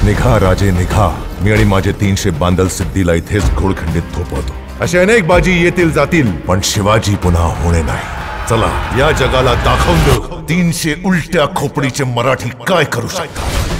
निघा राजे निघा, मी आणि माझे 300 बांदल सिद्धीला इथेच घोडखंडीत थोपवतो. असे अनेक बाजी येतील जातील, पण शिवाजी पुन्हा होणे नाही. चला या जगाला दाखवून देऊ 300 उलट्या खोपडीचे मराठी काय करू शकतात.